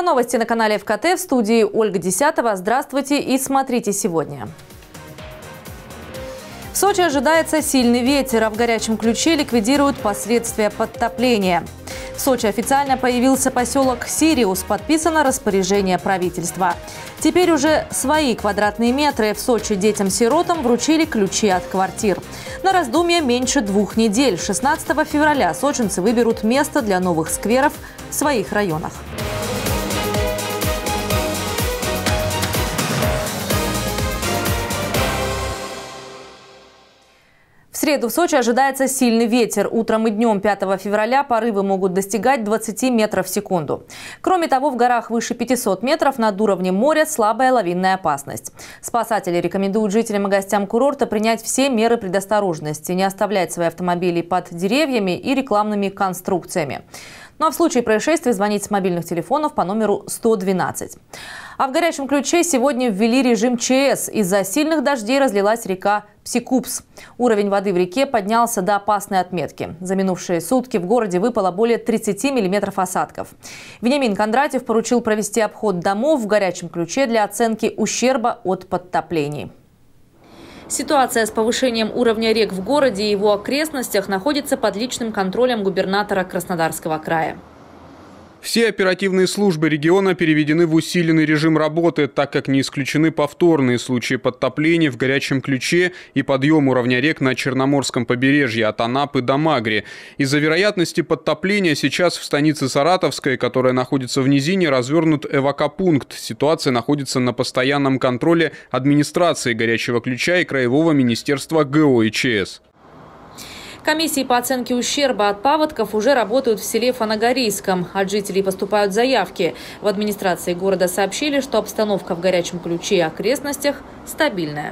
новости на канале ФКТ, в студии Ольга Десятова. Здравствуйте и смотрите сегодня. В Сочи ожидается сильный ветер, а в горячем ключе ликвидируют последствия подтопления. В Сочи официально появился поселок Сириус, подписано распоряжение правительства. Теперь уже свои квадратные метры. В Сочи детям-сиротам вручили ключи от квартир. На раздумье меньше 2 недель. 16 февраля сочинцы выберут место для новых скверов в своих районах. В среду в Сочи ожидается сильный ветер. Утром и днем 5 февраля порывы могут достигать 20 метров в секунду. Кроме того, в горах выше 500 метров над уровнем моря слабая лавинная опасность. Спасатели рекомендуют жителям и гостям курорта принять все меры предосторожности, не оставлять свои автомобили под деревьями и рекламными конструкциями. Ну а в случае происшествия звонить с мобильных телефонов по номеру 112. А в горячем ключе сегодня ввели режим ЧС. Из-за сильных дождей разлилась река Псикупс. Уровень воды в реке поднялся до опасной отметки. За минувшие сутки в городе выпало более 30 миллиметров осадков. Вениамин Кондратьев поручил провести обход домов в горячем ключе для оценки ущерба от подтоплений. Ситуация с повышением уровня рек в городе и его окрестностях находится под личным контролем губернатора Краснодарского края. Все оперативные службы региона переведены в усиленный режим работы, так как не исключены повторные случаи подтоплений в горячем ключе и подъем уровня рек на Черноморском побережье от Анапы до Магри. Из-за вероятности подтопления сейчас в станице Саратовской, которая находится в низине, развернут эвакопункт. Ситуация находится на постоянном контроле администрации горячего ключа и Краевого министерства ГО и ЧС. Комиссии по оценке ущерба от паводков уже работают в селе Фанагорийском. От жителей поступают заявки. В администрации города сообщили, что обстановка в горячем ключе и окрестностях стабильная.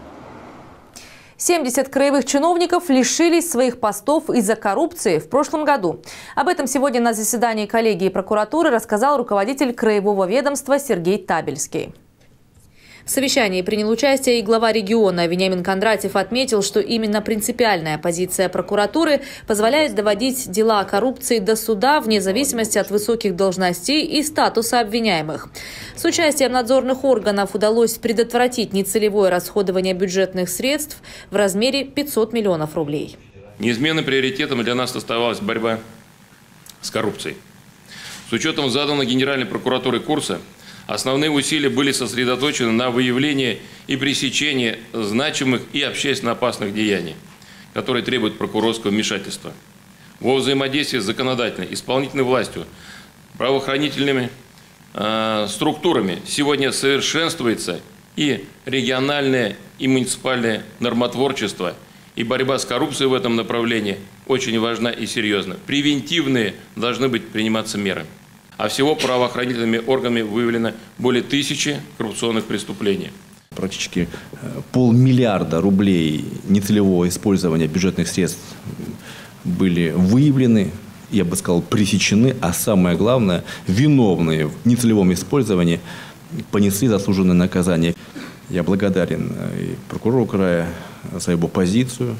70 краевых чиновников лишились своих постов из-за коррупции в прошлом году. Об этом сегодня на заседании коллегии прокуратуры рассказал руководитель краевого ведомства Сергей Табельский. В совещании принял участие и глава региона. Вениамин Кондратьев отметил, что именно принципиальная позиция прокуратуры позволяет доводить дела о коррупции до суда вне зависимости от высоких должностей и статуса обвиняемых. С участием надзорных органов удалось предотвратить нецелевое расходование бюджетных средств в размере 500 миллионов рублей. Неизменным приоритетом для нас оставалась борьба с коррупцией. С учетом заданного Генеральной прокуратурой курса, основные усилия были сосредоточены на выявлении и пресечении значимых и общественно опасных деяний, которые требуют прокурорского вмешательства. Во взаимодействии с законодательной, исполнительной властью, правоохранительными структурами сегодня совершенствуется и региональное, и муниципальное нормотворчество, и борьба с коррупцией в этом направлении очень важна и серьезна. Превентивные должны быть приниматься меры. А всего правоохранительными органами выявлено более 1000 коррупционных преступлений. Практически 500 миллиарда рублей нецелевого использования бюджетных средств были выявлены, я бы сказал, пресечены, а самое главное, виновные в нецелевом использовании понесли заслуженное наказание. Я благодарен и прокурору края за его позицию,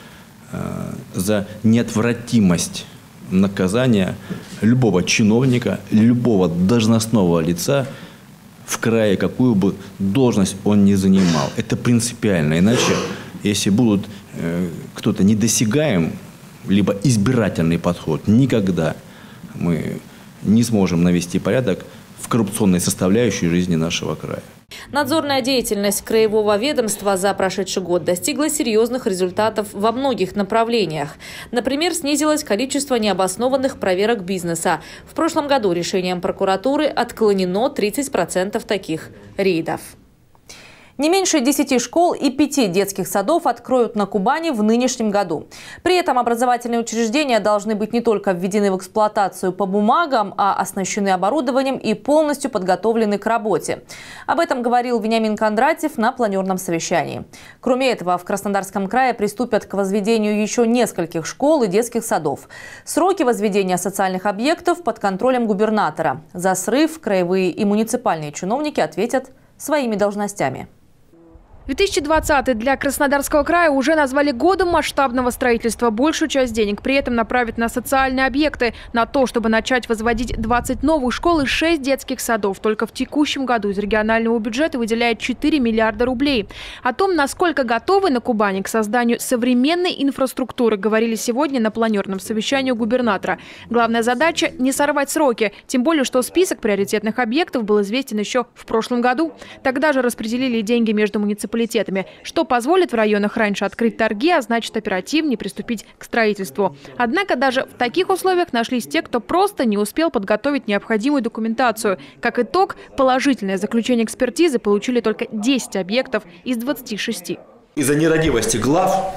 за неотвратимость наказания любого чиновника, любого должностного лица в крае, какую бы должность он ни занимал. Это принципиально. Иначе, если будут кто-то недосягаем, либо избирательный подход, никогда мы не сможем навести порядок в коррупционной составляющей жизни нашего края. Надзорная деятельность краевого ведомства за прошедший год достигла серьезных результатов во многих направлениях. Например, снизилось количество необоснованных проверок бизнеса. В прошлом году решением прокуратуры отклонено 30% таких рейдов. Не меньше 10 школ и 5 детских садов откроют на Кубани в нынешнем году. При этом образовательные учреждения должны быть не только введены в эксплуатацию по бумагам, а оснащены оборудованием и полностью подготовлены к работе. Об этом говорил Вениамин Кондратьев на планерном совещании. Кроме этого, в Краснодарском крае приступят к возведению еще нескольких школ и детских садов. Сроки возведения социальных объектов под контролем губернатора. За срыв краевые и муниципальные чиновники ответят своими должностями. 2020 для Краснодарского края уже назвали годом масштабного строительства. Большую часть денег при этом направят на социальные объекты, на то, чтобы начать возводить 20 новых школ и 6 детских садов. Только в текущем году из регионального бюджета выделяют 4 миллиарда рублей. О том, насколько готовы на Кубани к созданию современной инфраструктуры, говорили сегодня на планерном совещании у губернатора. Главная задача – не сорвать сроки. Тем более, что список приоритетных объектов был известен еще в прошлом году. Тогда же распределили деньги между муниципалитетами, что позволит в районах раньше открыть торги, а значит оперативнее приступить к строительству. Однако даже в таких условиях нашлись те, кто просто не успел подготовить необходимую документацию. Как итог, положительное заключение экспертизы получили только 10 объектов из 26. Из-за нерадивости глав,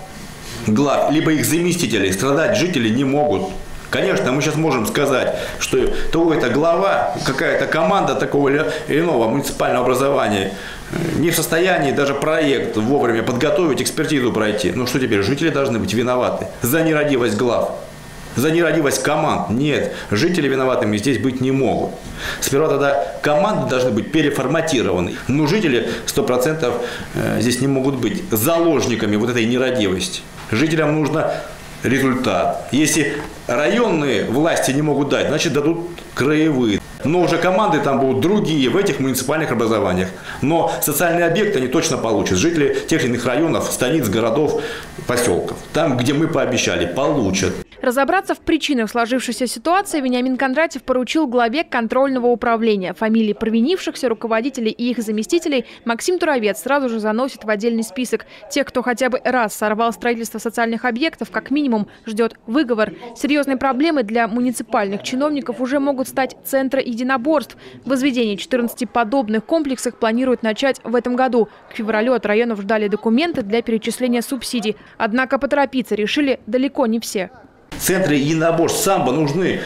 либо их заместителей страдать жители не могут. Конечно, мы сейчас можем сказать, что это глава, какая-то команда такого или иного муниципального образования не в состоянии даже проект вовремя подготовить, экспертизу пройти. Ну что теперь, жители должны быть виноваты за нерадивость глав, за нерадивость команд. Нет, жители виноватыми здесь быть не могут. Сперва тогда команды должны быть переформатированы. Но жители 100% здесь не могут быть заложниками вот этой нерадивости. Жителям нужно результат. Если районные власти не могут дать, значит дадут краевые. Но уже команды там будут другие в этих муниципальных образованиях. Но социальные объекты они точно получат. Жители тех или иных районов, станиц, городов, поселков. Там, где мы пообещали, получат. Разобраться в причинах сложившейся ситуации Вениамин Кондратьев поручил главе контрольного управления. Фамилии провинившихся руководителей и их заместителей Максим Туровец сразу же заносит в отдельный список. Тех, кто хотя бы раз сорвал строительство социальных объектов, как минимум ждет выговор. Серьезной проблемой для муниципальных чиновников уже могут стать центры единоборств. Возведение 14 подобных комплексов планируют начать в этом году. К февралю от районов ждали документы для перечисления субсидий. Однако поторопиться решили далеко не все. Центры единоборств самбо нужны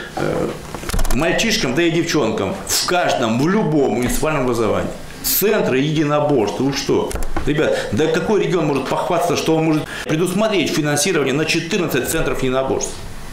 мальчишкам, да и девчонкам. В каждом, в любом муниципальном образовании. Центры единоборств. Вы что? Ребят, да какой регион может похвастаться, что он может предусмотреть финансирование на 14 центров единоборств?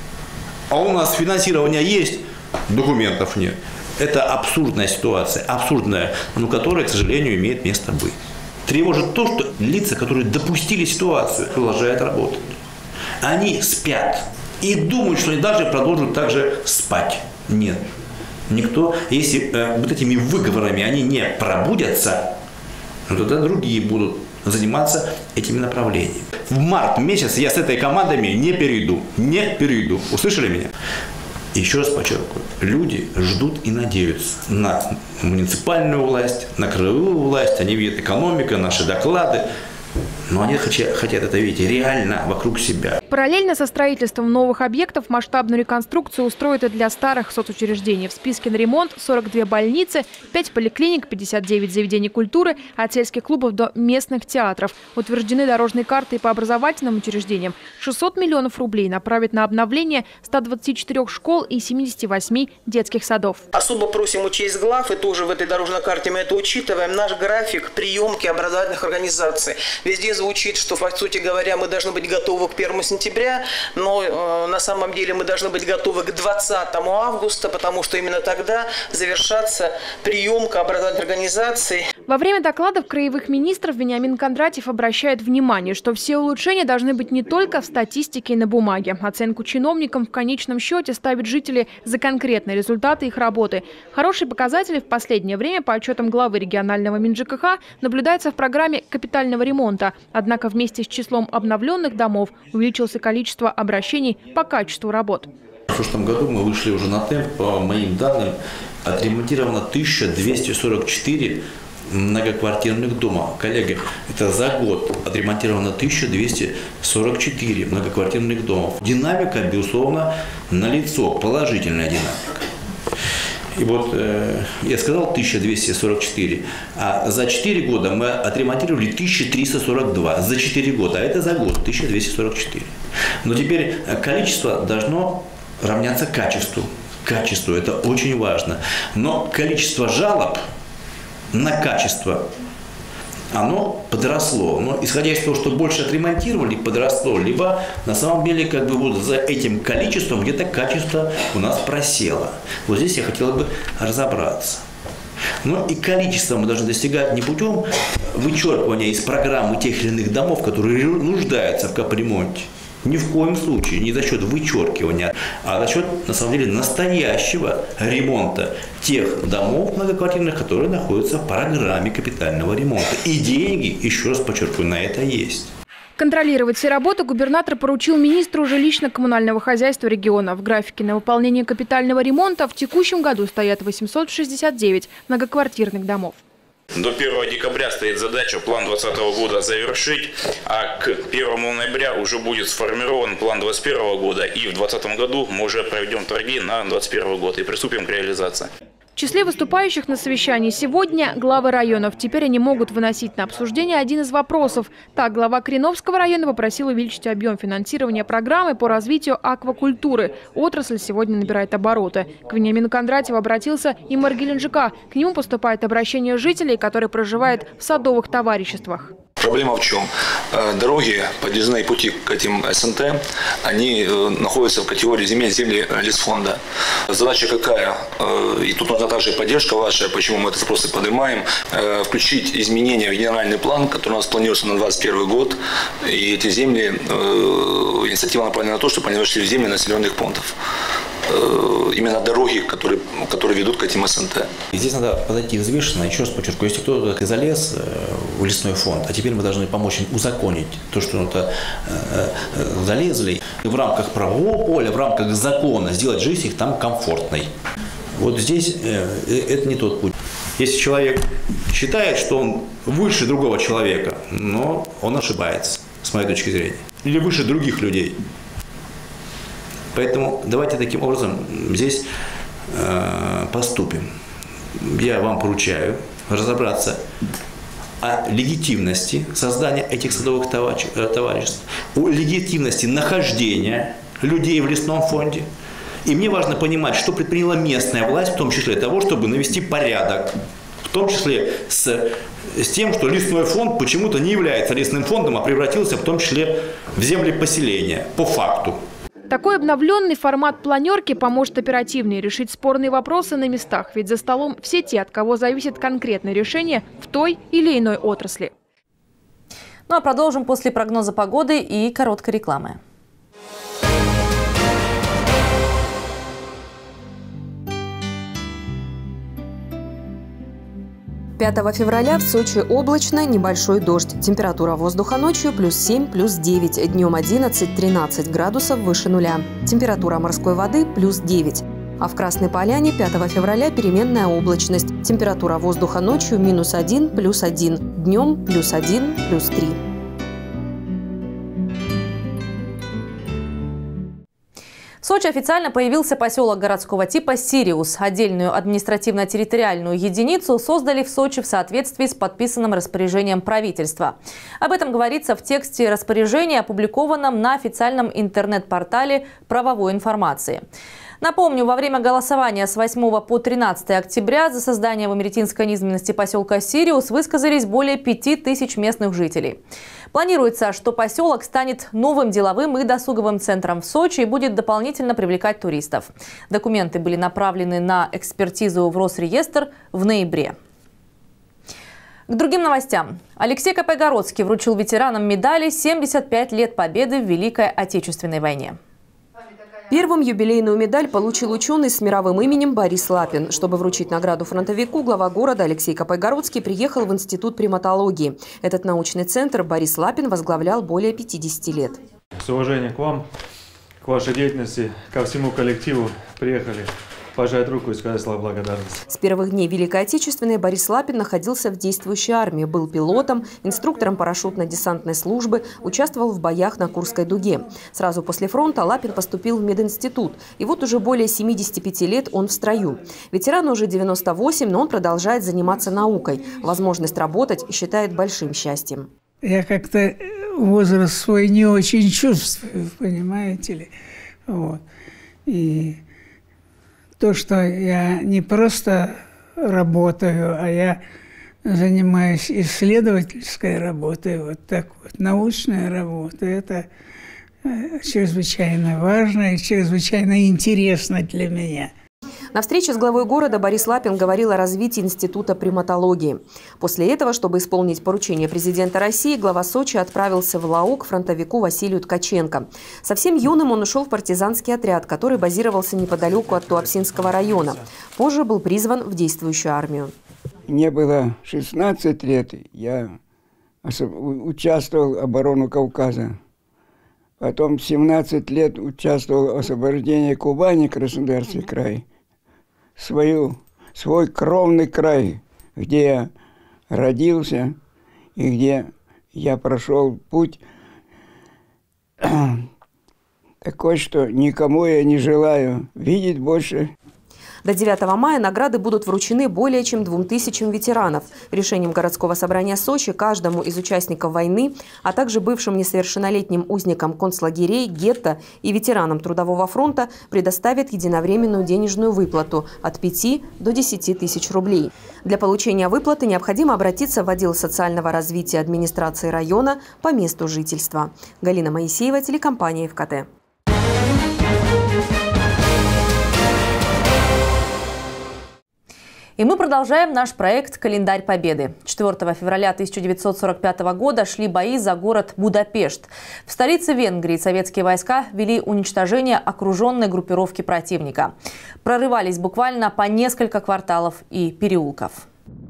А у нас финансирование есть, документов нет. Это абсурдная ситуация, абсурдная, но которая, к сожалению, имеет место быть. Тревожит то, что лица, которые допустили ситуацию, продолжают работать. Они спят и думают, что они даже продолжат также спать. Нет. Никто, если вот этими выговорами они не пробудятся, тогда другие будут заниматься этими направлениями. В март месяц я с этой командой не перейду. Не перейду. Услышали меня? Еще раз подчеркиваю, люди ждут и надеются на муниципальную власть, на краевую власть, они видят экономику, наши доклады. Но они хотят это видеть реально вокруг себя. Параллельно со строительством новых объектов масштабную реконструкцию устроят и для старых соцучреждений. В списке на ремонт 42 больницы, 5 поликлиник, 59 заведений культуры, от сельских клубов до местных театров. Утверждены дорожные карты и по образовательным учреждениям. 600 миллионов рублей направят на обновление 124 школ и 78 детских садов. Особо просим учесть глав, и тоже в этой дорожной карте мы это учитываем, наш график приемки образовательных организаций. Везде звучит, что, по сути говоря, мы должны быть готовы к 1 сентября, но на самом деле мы должны быть готовы к 20 августа, потому что именно тогда завершится приемка образовательных организаций. Во время докладов краевых министров Вениамин Кондратьев обращает внимание, что все улучшения должны быть не только в статистике и на бумаге. Оценку чиновникам в конечном счете ставят жители за конкретные результаты их работы. Хорошие показатели в последнее время, по отчетам главы регионального МинЖКХ, наблюдаются в программе капитального ремонта. Однако вместе с числом обновленных домов увеличилось количество обращений по качеству работ. В прошлом году мы вышли уже на темп, по моим данным, отремонтировано 1244 многоквартирных дома. Коллеги, это за год отремонтировано 1244 многоквартирных домов. Динамика, безусловно, налицо, положительная динамика. И вот я сказал 1244, а за 4 года мы отремонтировали 1342. За 4 года, а это за год 1244. Но теперь количество должно равняться качеству. Качество – это очень важно. Но количество жалоб на качество, оно подросло. Но исходя из того, что больше отремонтировали, подросло. Либо на самом деле как бы вот за этим количеством где-то качество у нас просело. Вот здесь я хотел бы разобраться. Но и количество мы должны достигать не путем вычеркивания из программы тех или иных домов, которые нуждаются в капремонте. Ни в коем случае не за счет вычеркивания, а за счет, на самом деле, настоящего ремонта тех домов многоквартирных, которые находятся в программе капитального ремонта. И деньги, еще раз подчеркиваю, на это есть. Контролировать все работы губернатор поручил министру жилищно-коммунального хозяйства региона. В графике на выполнение капитального ремонта в текущем году стоят 869 многоквартирных домов. До 1 декабря стоит задача план 2020 года завершить, а к 1 ноября уже будет сформирован план 2021 года. И в 2020 году мы уже проведем торги на 2021 год и приступим к реализации. В числе выступающих на совещании сегодня главы районов. Теперь они могут выносить на обсуждение один из вопросов. Так, глава Кореновского района попросил увеличить объем финансирования программы по развитию аквакультуры. Отрасль сегодня набирает обороты. К Вениамину Кондратьеву обратился и мэр Геленджика. К нему поступает обращение жителей, которые проживают в садовых товариществах. Проблема в чем? Дороги, подъездные пути к этим СНТ, они находятся в категории земли лесфонда. Задача какая? И тут нужна также поддержка ваша, почему мы этот вопрос и поднимаем. Включить изменения в генеральный план, который у нас планируется на 2021 год. И эти земли, инициатива направлена на то, чтобы они вошли в земли населенных пунктов. Именно дороги, которые ведут к этим СНТ. И здесь надо подойти взвешенно. Еще раз подчеркиваю, если кто-то так и залез в лесной фонд, а теперь мы должны помочь им узаконить то, что это залезли, и в рамках правового поля, в рамках закона сделать жизнь их там комфортной. Вот здесь это не тот путь. Если человек считает, что он выше другого человека, но он ошибается, с моей точки зрения. Или выше других людей. Поэтому давайте таким образом здесь поступим. Я вам поручаю разобраться о легитимности создания этих садовых товариществ, о легитимности нахождения людей в лесном фонде. И мне важно понимать, что предприняла местная власть, в том числе для того, чтобы навести порядок, в том числе с тем, что лесной фонд почему-то не является лесным фондом, а превратился в том числе в земли поселения, по факту. Такой обновленный формат планерки поможет оперативнее решить спорные вопросы на местах. Ведь за столом все те, от кого зависит конкретное решение в той или иной отрасли. Ну а продолжим после прогноза погоды и короткой рекламы. «5 февраля в Сочи облачно, небольшой дождь. Температура воздуха ночью +7, +9, днем 11-13 градусов выше нуля. Температура морской воды +9. А в Красной Поляне 5 февраля переменная облачность. Температура воздуха ночью -1, +1, днем +1, +3. В Сочи официально появился поселок городского типа Сириус. Отдельную административно-территориальную единицу создали в Сочи в соответствии с подписанным распоряжением правительства. Об этом говорится в тексте распоряжения, опубликованном на официальном интернет-портале правовой информации. Напомню, во время голосования с 8 по 13 октября за создание в америтинской низменности поселка Сириус высказались более 5000 местных жителей. Планируется, что поселок станет новым деловым и досуговым центром в Сочи и будет дополнительно привлекать туристов. Документы были направлены на экспертизу в Росреестр в ноябре. К другим новостям. Алексей Капайгородский вручил ветеранам медали «75 лет победы в Великой Отечественной войне». Первым юбилейную медаль получил ученый с мировым именем Борис Лапин. Чтобы вручить награду фронтовику, глава города Алексей Капайгородский приехал в Институт приматологии. Этот научный центр Борис Лапин возглавлял более 50 лет. С уважением к вам, к вашей деятельности, ко всему коллективу приехали пожать руку и сказать слова благодарности. С первых дней Великой Отечественной Борис Лапин находился в действующей армии, был пилотом, инструктором парашютно-десантной службы, участвовал в боях на Курской дуге. Сразу после фронта Лапин поступил в мединститут. И вот уже более 75 лет он в строю. Ветерану уже 98, но он продолжает заниматься наукой. Возможность работать считает большим счастьем. Я как-то возраст свой не очень чувствую, понимаете ли. Вот. И то, что я не просто работаю, а я занимаюсь исследовательской работой, вот так вот, научной работой, это чрезвычайно важно и чрезвычайно интересно для меня. На встрече с главой города Борис Лапин говорил о развитии Института приматологии. После этого, чтобы исполнить поручение президента России, глава Сочи отправился в Лао к фронтовику Василию Ткаченко. Совсем юным он ушел в партизанский отряд, который базировался неподалеку от Туапсинского района. Позже был призван в действующую армию. Мне было 16 лет, я участвовал в обороне Кавказа. Потом 17 лет участвовал в освобождении Кубани, Краснодарский край. Свой кровный край, где я родился и где я прошел путь такой, что никому я не желаю видеть больше. До 9 мая награды будут вручены более чем 2000 ветеранов. Решением городского собрания Сочи каждому из участников войны, а также бывшим несовершеннолетним узникам концлагерей, гетто и ветеранам Трудового фронта предоставят единовременную денежную выплату от 5 до 10 тысяч рублей. Для получения выплаты необходимо обратиться в отдел социального развития администрации района по месту жительства. Галина Моисеева, телекомпания ФКТ. И мы продолжаем наш проект «Календарь Победы». 4 февраля 1945 года шли бои за город Будапешт. В столице Венгрии советские войска вели уничтожение окруженной группировки противника. Прорывались буквально по несколько кварталов и переулков.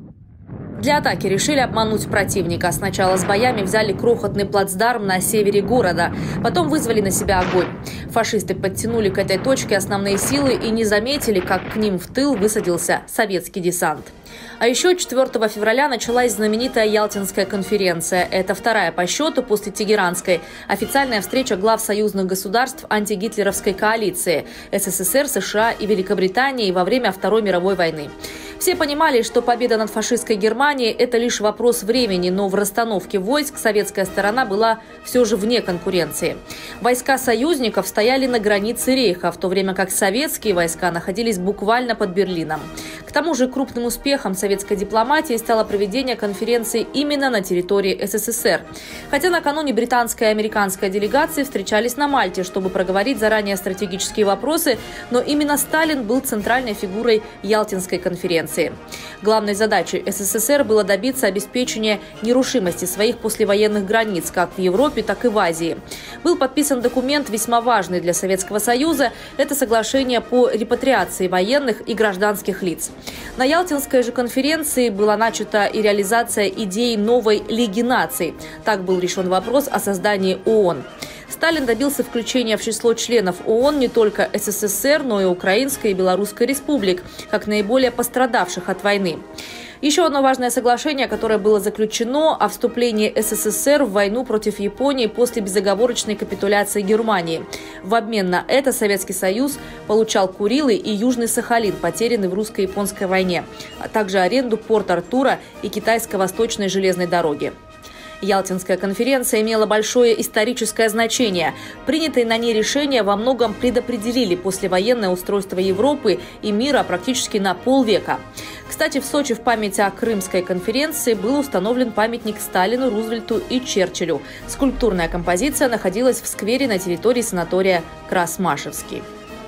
Для атаки решили обмануть противника. Сначала с боями взяли крохотный плацдарм на севере города. Потом вызвали на себя огонь. Фашисты подтянули к этой точке основные силы и не заметили, как к ним в тыл высадился советский десант. А еще 4 февраля началась знаменитая Ялтинская конференция. Это вторая по счету после Тегеранской. Официальная встреча глав союзных государств антигитлеровской коалиции СССР, США и Великобритании во время Второй мировой войны. Все понимали, что победа над фашистской Германией – это лишь вопрос времени, но в расстановке войск советская сторона была все же вне конкуренции. Войска союзников стояли на границе Рейха, в то время как советские войска находились буквально под Берлином. К тому же крупным успехом советской дипломатии стало проведение конференции именно на территории СССР. Хотя накануне британская и американская делегации встречались на Мальте, чтобы проговорить заранее стратегические вопросы, но именно Сталин был центральной фигурой Ялтинской конференции. Главной задачей СССР было добиться обеспечения нерушимости своих послевоенных границ как в Европе, так и в Азии. Был подписан документ, весьма важный для Советского Союза. Это соглашение по репатриации военных и гражданских лиц. На Ялтинской же конференции была начата и реализация идеи новой Лиги наций. Так был решен вопрос о создании ООН. Сталин добился включения в число членов ООН не только СССР, но и Украинской и Белорусской республик, как наиболее пострадавших от войны. Еще одно важное соглашение, которое было заключено о вступлении СССР в войну против Японии после безоговорочной капитуляции Германии. В обмен на это Советский Союз получал Курилы и Южный Сахалин, потерянный в русско-японской войне, а также аренду Порт-Артура и Китайско-Восточной железной дороги. Ялтинская конференция имела большое историческое значение. Принятые на ней решения во многом предопределили послевоенное устройство Европы и мира практически на полвека. Кстати, в Сочи в память о Крымской конференции был установлен памятник Сталину, Рузвельту и Черчиллю. Скульптурная композиция находилась в сквере на территории санатория Красмашевский.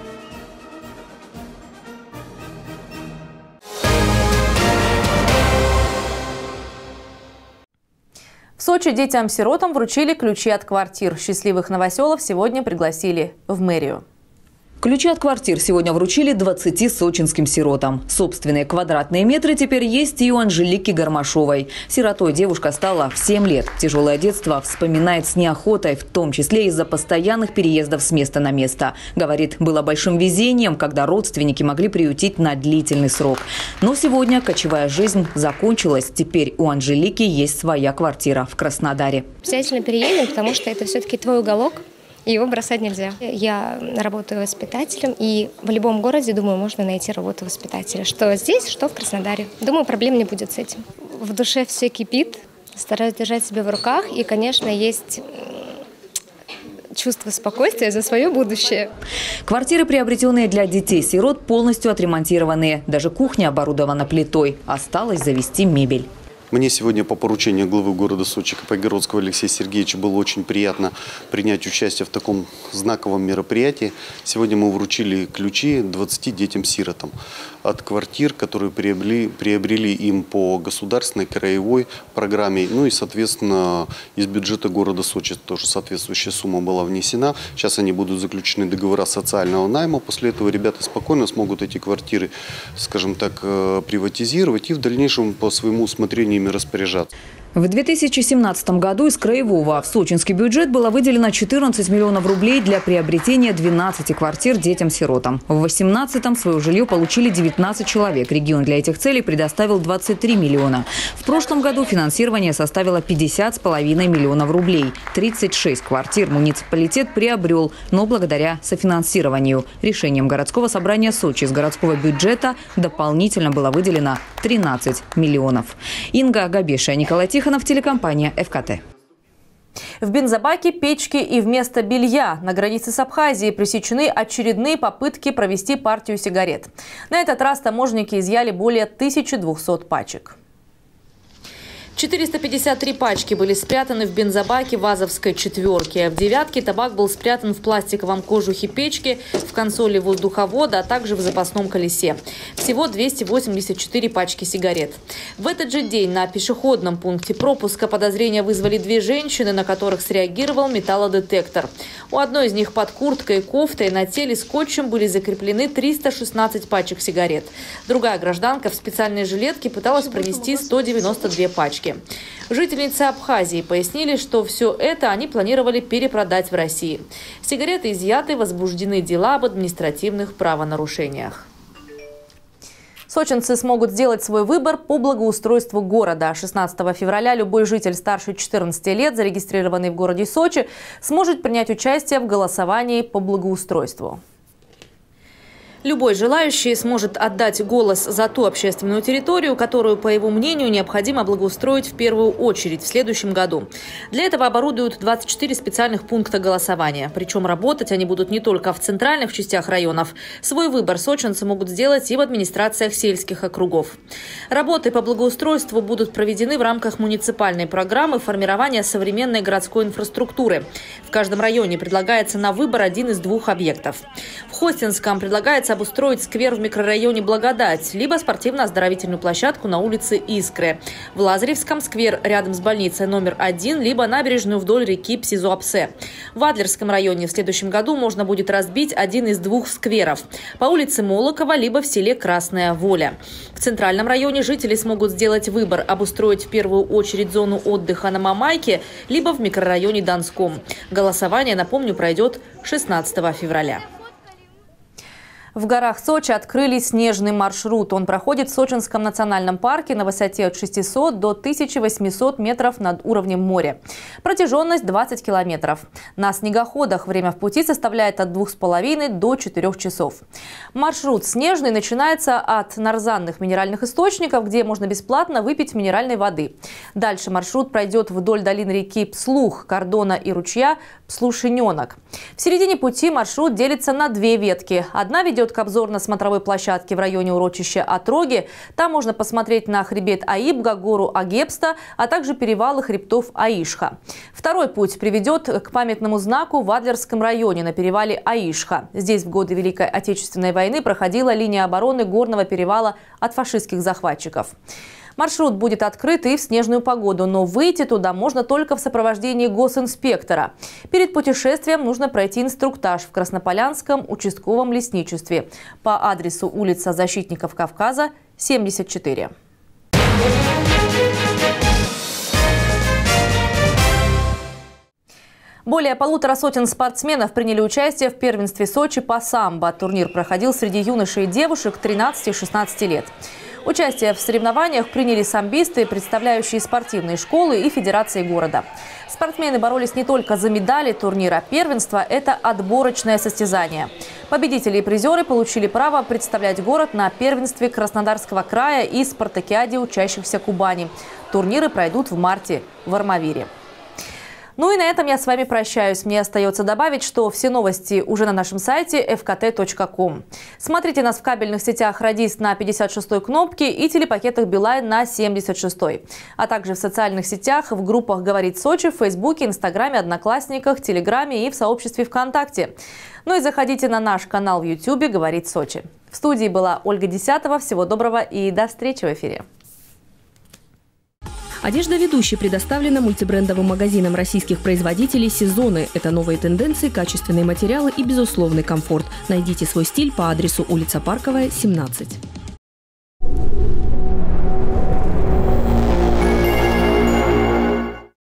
В Сочи детям-сиротам вручили ключи от квартир. Счастливых новоселов сегодня пригласили в мэрию. Ключи от квартир сегодня вручили 20 сочинским сиротам. Собственные квадратные метры теперь есть и у Анжелики Гармашовой. Сиротой девушка стала в 7 лет. Тяжелое детство вспоминает с неохотой, в том числе из-за постоянных переездов с места на место. Говорит, было большим везением, когда родственники могли приютить на длительный срок. Но сегодня кочевая жизнь закончилась. Теперь у Анжелики есть своя квартира в Краснодаре. Обязательно переедем, потому что это все-таки твой уголок. Его бросать нельзя. Я работаю воспитателем, и в любом городе, думаю, можно найти работу воспитателя. Что здесь, что в Краснодаре. Думаю, проблем не будет с этим. В душе все кипит, стараюсь держать себя в руках, и, конечно, есть чувство спокойствия за свое будущее. Квартиры, приобретенные для детей-сирот, полностью отремонтированные. Даже кухня оборудована плитой. Осталось завести мебель. Мне сегодня по поручению главы города Сочи Капайгородского Алексея Сергеевича было очень приятно принять участие в таком знаковом мероприятии. Сегодня мы вручили ключи 20 детям-сиротам от квартир, которые приобрели им по государственной краевой программе. Ну и, соответственно, из бюджета города Сочи тоже соответствующая сумма была внесена. Сейчас они будут заключены договора социального найма. После этого ребята спокойно смогут эти квартиры, скажем так, приватизировать и в дальнейшем по своему усмотрению ими распоряжаться. В 2017 году из краевого в сочинский бюджет было выделено 14 миллионов рублей для приобретения 12 квартир детям-сиротам. В 2018-м свое жилье получили 19 человек. Регион для этих целей предоставил 23 миллиона. В прошлом году финансирование составило 50,5 миллионов рублей. 36 квартир муниципалитет приобрел, но благодаря софинансированию. Решением городского собрания Сочи из городского бюджета дополнительно было выделено 13 миллионов. Инга Габеша, Николай Тихонов, телекомпания ФКТ. В бензобаке, печке и вместо белья на границе с Абхазией пресечены очередные попытки провести партию сигарет. На этот раз таможенники изъяли более 1200 пачек. 453 пачки были спрятаны в бензобаке ВАЗовской четверки. В девятке табак был спрятан в пластиковом кожухе печки, в консоли воздуховода, а также в запасном колесе. Всего 284 пачки сигарет. В этот же день на пешеходном пункте пропуска подозрения вызвали две женщины, на которых среагировал металлодетектор. У одной из них под курткой и кофтой на теле скотчем были закреплены 316 пачек сигарет. Другая гражданка в специальной жилетке пыталась пронести 192 пачки. Жительницы Абхазии пояснили, что все это они планировали перепродать в России. Сигареты изъяты, возбуждены дела об административных правонарушениях. Сочинцы смогут сделать свой выбор по благоустройству города. 16 февраля любой житель старше 14 лет, зарегистрированный в городе Сочи, сможет принять участие в голосовании по благоустройству. Любой желающий сможет отдать голос за ту общественную территорию, которую, по его мнению, необходимо благоустроить в первую очередь в следующем году. Для этого оборудуют 24 специальных пункта голосования. Причем работать они будут не только в центральных частях районов. Свой выбор сочинцы могут сделать и в администрациях сельских округов. Работы по благоустройству будут проведены в рамках муниципальной программы формирования современной городской инфраструктуры. В каждом районе предлагается на выбор один из двух объектов. В Хостинском предлагается обустроить сквер в микрорайоне Благодать, либо спортивно-оздоровительную площадку на улице Искры. В Лазаревском сквер рядом с больницей номер 1, либо набережную вдоль реки Псизуапсе. В Адлерском районе в следующем году можно будет разбить один из двух скверов по улице Молокова, либо в селе Красная Воля. В центральном районе жители смогут сделать выбор обустроить в первую очередь зону отдыха на Мамайке, либо в микрорайоне Донском. Голосование, напомню, пройдет 16 февраля. В горах Сочи открыли снежный маршрут. Он проходит в Сочинском национальном парке на высоте от 600 до 1800 метров над уровнем моря. Протяженность 20 километров. На снегоходах время в пути составляет от 2,5 до 4 часов. Маршрут снежный начинается от нарзанных минеральных источников, где можно бесплатно выпить минеральной воды. Дальше маршрут пройдет вдоль долин реки Пслух, Кордона и ручья Пслушененок. В середине пути маршрут делится на две ветки. Одна ведет к обзорно-смотровой площадке в районе урочища Отроги. Там можно посмотреть на хребет Аибга, гору Агепста, а также перевалы хребтов Аишха. Второй путь приведет к памятному знаку в Адлерском районе на перевале Аишха. Здесь в годы Великой Отечественной войны проходила линия обороны горного перевала от фашистских захватчиков. Маршрут будет открыт и в снежную погоду, но выйти туда можно только в сопровождении госинспектора. Перед путешествием нужно пройти инструктаж в Краснополянском участковом лесничестве по адресу улица Защитников Кавказа, 74. Более 150 сотен спортсменов приняли участие в первенстве Сочи по самбо. Турнир проходил среди юношей и девушек 13 и 16 лет. Участие в соревнованиях приняли самбисты, представляющие спортивные школы и федерации города. Спортсмены боролись не только за медали турнира. Первенство – это отборочное состязание. Победители и призеры получили право представлять город на первенстве Краснодарского края и спартакиаде учащихся Кубани. Турниры пройдут в марте в Армавире. Ну и на этом я с вами прощаюсь. Мне остается добавить, что все новости уже на нашем сайте fkt.com. Смотрите нас в кабельных сетях «Радист» на 56-й кнопке и телепакетах «Билайн» на 76-й. А также в социальных сетях, в группах «Говорит Сочи», в Фейсбуке, Инстаграме, Одноклассниках, Телеграме и в сообществе ВКонтакте. Ну и заходите на наш канал в Ютубе «Говорит Сочи». В студии была Ольга Десятова. Всего доброго и до встречи в эфире. Одежда ведущей предоставлена мультибрендовым магазином российских производителей «Сезоны». Это новые тенденции, качественные материалы и безусловный комфорт. Найдите свой стиль по адресу улица Парковая, 17.